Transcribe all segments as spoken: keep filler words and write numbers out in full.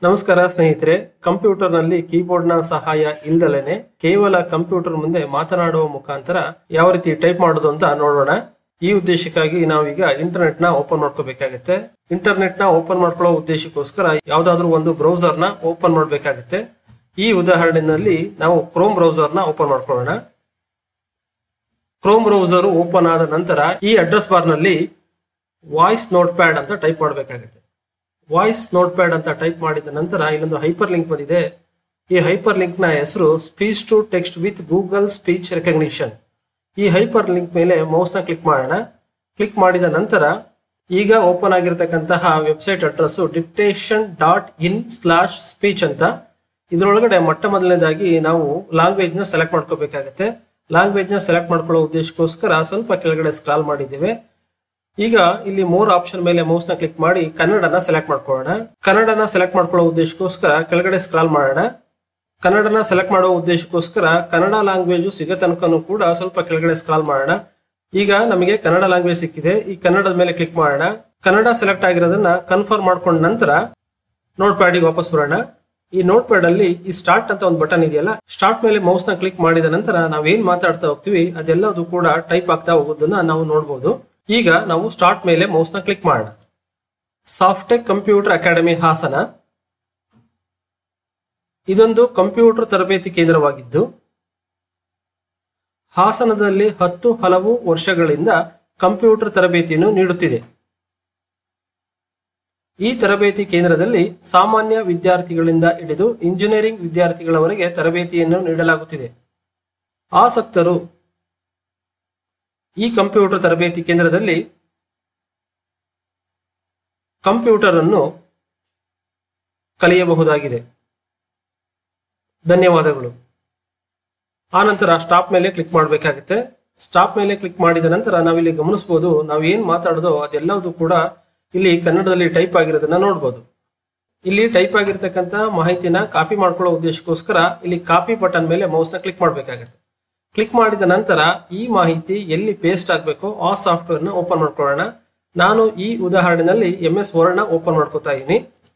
ನಮಸ್ಕಾರ ಸ್ನೇಹಿತರೆ, ಕಂಪ್ಯೂಟರ್ ನಲ್ಲಿ ಕೀಬೋರ್ಡ್ ನ ಸಹಾಯ ಇಲ್ದಲೇನೆ ಕೇವಲ ಕಂಪ್ಯೂಟರ್ ಮುಂದೆ ಮಾತನಾಡುವ ಮುಖಾಂತರ ಯಾವ ರೀತಿ ಟೈಪ್ ಮಾಡೋದು ಅಂತ ನೋಡೋಣ. ಈ ಉದ್ದೇಶಕ್ಕಾಗಿ ನಾವೀಗ ಇಂಟರ್ನೆಟ್ ನ ಓಪನ್ ಮಾಡ್ಕೋಬೇಕಾಗುತ್ತೆ. ಇಂಟರ್ನೆಟ್ ನ ಓಪನ್ ಮಾಡ್ಕೊಳ್ಳೋ ಉದ್ದೇಶಕ್ಕೋಸ್ಕರ ಯಾವ್ದಾದ್ರು ಒಂದು ಬ್ರೌಸರ್ ನ ಓಪನ್ ಮಾಡ್ಬೇಕಾಗುತ್ತೆ. ಈ ಉದಾಹರಣೆಯಲ್ಲಿ ನಾವು ಕ್ರೋಮ್ ಬ್ರೌಸರ್ ನ ಓಪನ್ ಮಾಡ್ಕೊಳ್ಳೋಣ. ಕ್ರೋಮ್ ಬ್ರೌಸರ್ ಓಪನ್ ಆದ ನಂತರ ಈ ಅಡ್ರೆಸ್ ಬಾರ್ ನಲ್ಲಿ ವಾಯ್ಸ್ ನೋಟ್ ಪ್ಯಾಡ್ ಅಂತ ಟೈಪ್ ಮಾಡಬೇಕಾಗುತ್ತೆ. ವಾಯ್ಸ್ ನೋಟ್ ಪ್ಯಾಡ್ ಅಂತ ಟೈಪ್ ಮಾಡಿದ ನಂತರ ಇಲ್ಲೊಂದು ಹೈಪರ್ ಲಿಂಕ್ ಬಂದಿದೆ. ಈ ಹೈಪರ್ ಲಿಂಕ್ ನ ಹೆಸರು speech to text with Google speech recognition. ಈ ಹೈಪರ್ ಲಿಂಕ್ ಮೇಲೆ ಮೌಸ್ ನ ಕ್ಲಿಕ್ ಮಾಡೋಣ. ಕ್ಲಿಕ್ ಮಾಡಿದ ನಂತರ ಈಗ ಓಪನ್ ಆಗಿರತಕ್ಕಂತಹ website address dictation dot in slash speech ಅಂತ. ಇದರೊಳಗಡೆ ಮೊಟ್ಟ ಮೊದಲನೇದಾಗಿ ನಾವು ಲ್ಯಾಂಗ್ವೇಜ್ ನ ಸೆಲೆಕ್ಟ್ ಮಾಡ್ಕೋಬೇಕಾಗುತ್ತೆ. ಲ್ಯಾಂಗ್ವೇಜ್ ನ ಸೆಲೆಕ್ಟ್ ಮಾಡ್ಕೊಳ್ಳೋ ಉದ್ದೇಶಕ್ಕೋಸ್ಕರ ಸ್ವಲ್ಪ ಕೆಳಗಡೆ ಸ್ಕ್ರಾಲ್ ಮಾಡಿದ್ದೇವೆ. ಈಗ ಇಲ್ಲಿ ಮೂರ್ ಆಪ್ಷನ್ ಮೇಲೆ ಮೌಸ್ ನ ಕ್ಲಿಕ್ ಮಾಡಿ ಕನ್ನಡನ ಸೆಲೆಕ್ಟ್ ಮಾಡ್ಕೊಳ್ಳೋಣ. ಕನ್ನಡನ ಸೆಲೆಕ್ಟ್ ಮಾಡ್ಕೊಳ್ಳೋ ಉದ್ದೇಶಕ್ಕೋಸ್ಕರ ಕೆಳಗಡೆ ಸ್ಕ್ರಾಲ್ ಮಾಡೋಣ. ಕನ್ನಡನ ಸೆಲೆಕ್ಟ್ ಮಾಡೋ ಉದ್ದೇಶಕ್ಕೋಸ್ಕರ ಕನ್ನಡ ಲ್ಯಾಂಗ್ವೇಜ್ ಸಿಗೋ ತನಕನೂ ಕೂಡ ಸ್ವಲ್ಪ ಕೆಳಗಡೆ ಸ್ಕ್ರಾಲ್ ಮಾಡೋಣ. ಈಗ ನಮಗೆ ಕನ್ನಡ ಲ್ಯಾಂಗ್ವೇಜ್ ಸಿಕ್ಕಿದೆ. ಈ ಕನ್ನಡದ ಮೇಲೆ ಕ್ಲಿಕ್ ಮಾಡೋಣ. ಕನ್ನಡ ಸೆಲೆಕ್ಟ್ ಆಗಿರೋದನ್ನ ಕನ್ಫರ್ಮ್ ಮಾಡ್ಕೊಂಡ ನಂತರ ನೋಟ್ ಪ್ಯಾಡ್ ಗೆ ವಾಪಸ್ ಬರೋಣ. ಈ ನೋಟ್ ಪ್ಯಾಡ್ ಅಲ್ಲಿ ಈ ಸ್ಟಾರ್ಟ್ ಅಂತ ಒಂದು ಬಟನ್ ಇದೆಯಲ್ಲ, ಸ್ಟಾರ್ಟ್ ಮೇಲೆ ಮೌಸ್ ನ ಕ್ಲಿಕ್ ಮಾಡಿದ ನಂತರ ನಾವೇನ್ ಮಾತಾಡ್ತಾ ಹೋಗ್ತೀವಿ ಅದೆಲ್ಲದೂ ಕೂಡ ಟೈಪ್ ಆಗ್ತಾ ಹೋಗೋದನ್ನ ನಾವು ನೋಡಬಹುದು. ಈಗ ನಾವು ಸ್ಟಾರ್ಟ್ ಮೇಲೆ ಮೌಸ್ ನ ಕ್ಲಿಕ್ ಮಾಡೋಣ. ಸಾಫ್ಟೆಕ್ ಕಂಪ್ಯೂಟರ್ ಅಕಾಡೆಮಿ ಹಾಸನ ಇದೊಂದು ಕಂಪ್ಯೂಟರ್ ತರಬೇತಿ ಕೇಂದ್ರವಾಗಿದ್ದು ಹಾಸನದಲ್ಲಿ ಹತ್ತು ಹಲವು ವರ್ಷಗಳಿಂದ ಕಂಪ್ಯೂಟರ್ ತರಬೇತಿಯನ್ನು ನೀಡುತ್ತಿದೆ. ಈ ತರಬೇತಿ ಕೇಂದ್ರದಲ್ಲಿ ಸಾಮಾನ್ಯ ವಿದ್ಯಾರ್ಥಿಗಳಿಂದ ಹಿಡಿದು ಇಂಜಿನಿಯರಿಂಗ್ ವಿದ್ಯಾರ್ಥಿಗಳವರೆಗೆ ತರಬೇತಿಯನ್ನು ನೀಡಲಾಗುತ್ತಿದೆ. ಆಸಕ್ತರು ಈ ಕಂಪ್ಯೂಟರ್ ತರಬೇತಿ ಕೇಂದ್ರದಲ್ಲಿ ಕಂಪ್ಯೂಟರ್ ಅನ್ನು ಕಲಿಯಬಹುದಾಗಿದೆ. ಧನ್ಯವಾದಗಳು. ಆನಂತರ ಸ್ಟಾಪ್ ಮೇಲೆ ಕ್ಲಿಕ್ ಮಾಡಬೇಕಾಗುತ್ತೆ. ಸ್ಟಾಪ್ ಮೇಲೆ ಕ್ಲಿಕ್ ಮಾಡಿದ ನಂತರ ನಾವಿಲ್ಲಿ ಗಮನಿಸಬಹುದು, ನಾವು ಏನ್ ಮಾತಾಡೋದು ಅದೆಲ್ಲವೂ ಕೂಡ ಇಲ್ಲಿ ಕನ್ನಡದಲ್ಲಿ ಟೈಪ್ ಆಗಿರೋದನ್ನ ನೋಡಬಹುದು. ಇಲ್ಲಿ ಟೈಪ್ ಆಗಿರ್ತಕ್ಕಂಥ ಮಾಹಿತಿನ ಕಾಪಿ ಮಾಡ್ಕೊಳ್ಳೋ ಉದ್ದೇಶಕ್ಕೋಸ್ಕರ ಇಲ್ಲಿ ಕಾಪಿ ಬಟನ್ ಮೇಲೆ ಮೌಸ್ ನ ಕ್ಲಿಕ್ ಮಾಡಬೇಕಾಗುತ್ತೆ. ಕ್ಲಿಕ್ ಮಾಡಿದ ನಂತರ ಈ ಮಾಹಿತಿ ಎಲ್ಲಿ ಪೇಸ್ಟ್ ಆಗಬೇಕು ಆ ಸಾಫ್ಟ್ವೇರ್ ನ ಓಪನ್ ಮಾಡ್ಕೊಳ್ಳೋಣ. ನಾನು ಈ ಉದಾಹರಣೆಯಲ್ಲಿ ಎಂ ಎಸ್ ವರ್ಡ್ ನ ಓಪನ್ ಮಾಡ್ಕೋತಾ ಇದ್ದೀನಿ.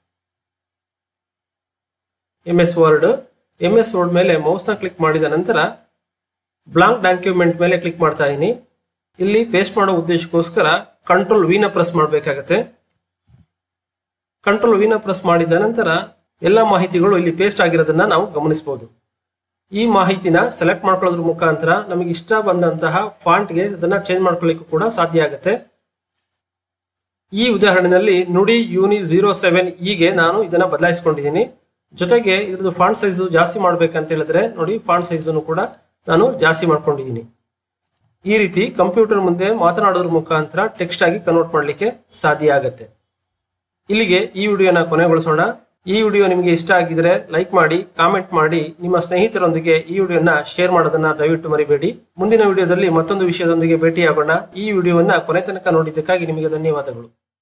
M S word M S word ಮೇಲೆ ಮೌಸ್ ನ ಕ್ಲಿಕ್ ಮಾಡಿದ ನಂತರ ಬ್ಲಾಂಕ್ ಡಾಕ್ಯುಮೆಂಟ್ ಮೇಲೆ ಕ್ಲಿಕ್ ಮಾಡ್ತಾ ಇದ್ದೀನಿ. ಇಲ್ಲಿ ಪೇಸ್ಟ್ ಮಾಡೋ ಉದ್ದೇಶಕ್ಕೋಸ್ಕರ ಕಂಟ್ರೋಲ್ ವಿ ನ ಪ್ರೆಸ್ ಮಾಡಬೇಕಾಗತ್ತೆ. ಕಂಟ್ರೋಲ್ ವಿ ನ ಪ್ರೆಸ್ ಮಾಡಿದ ನಂತರ ಎಲ್ಲ ಮಾಹಿತಿಗಳು ಇಲ್ಲಿ ಪೇಸ್ಟ್ ಆಗಿರೋದನ್ನ ನಾವು ಗಮನಿಸಬಹುದು. ಈ ಮಾಹಿತಿನ ಸೆಲೆಕ್ಟ್ ಮಾಡ್ಕೊಳ್ಳೋದ್ರ ಮುಖಾಂತರ ನಮಗೆ ಇಷ್ಟ ಬಂದಂತಹ ಫಾಂಟ್ ಗೆ ಅದನ್ನ ಚೇಂಜ್ ಮಾಡ್ಕೊಳ್ಳಿಕ್ಕೂ ಕೂಡ ಸಾಧ್ಯ ಆಗುತ್ತೆ. ಈ ಉದಾಹರಣೆಯಲ್ಲಿ ನುಡಿ ಯೂನಿ ಜೀರೋ ಸೆವೆನ್ ಹೀಗೆ ನಾನು ಇದನ್ನ ಬದಲಾಯಿಸಿಕೊಂಡಿದ್ದೀನಿ. ಜೊತೆಗೆ ಇದ್ರದ್ದು ಫಾಂಟ್ ಸೈಜ್ ಜಾಸ್ತಿ ಮಾಡ್ಬೇಕಂತ ಹೇಳಿದ್ರೆ ನೋಡಿ, ಫಾಂಟ್ ಸೈಜ್ ಕೂಡ ನಾನು ಜಾಸ್ತಿ ಮಾಡ್ಕೊಂಡಿದ್ದೀನಿ. ಈ ರೀತಿ ಕಂಪ್ಯೂಟರ್ ಮುಂದೆ ಮಾತನಾಡೋದ್ರ ಮುಖಾಂತರ ಟೆಕ್ಸ್ಟ್ ಆಗಿ ಕನ್ವರ್ಟ್ ಮಾಡ್ಲಿಕ್ಕೆ ಸಾಧ್ಯ ಆಗುತ್ತೆ. ಇಲ್ಲಿಗೆ ಈ ವಿಡಿಯೋನ ಕೊನೆಗೊಳಿಸೋಣ. ಈ ವಿಡಿಯೋ ನಿಮಗೆ ಇಷ್ಟ ಆಗಿದ್ರೆ ಲೈಕ್ ಮಾಡಿ, ಕಾಮೆಂಟ್ ಮಾಡಿ, ನಿಮ್ಮ ಸ್ನೇಹಿತರೊಂದಿಗೆ ಈ ವಿಡಿಯೋನ ಶೇರ್ ಮಾಡೋದನ್ನ ದಯವಿಟ್ಟು ಮರಿಬೇಡಿ. ಮುಂದಿನ ವಿಡಿಯೋದಲ್ಲಿ ಮತ್ತೊಂದು ವಿಷಯದೊಂದಿಗೆ ಭೇಟಿಯಾಗೋಣ. ಈ ವಿಡಿಯೋವನ್ನ ಕೊನೆ ತನಕ ನೋಡಿದ್ದಕ್ಕಾಗಿ ನಿಮಗೆ ಧನ್ಯವಾದಗಳು.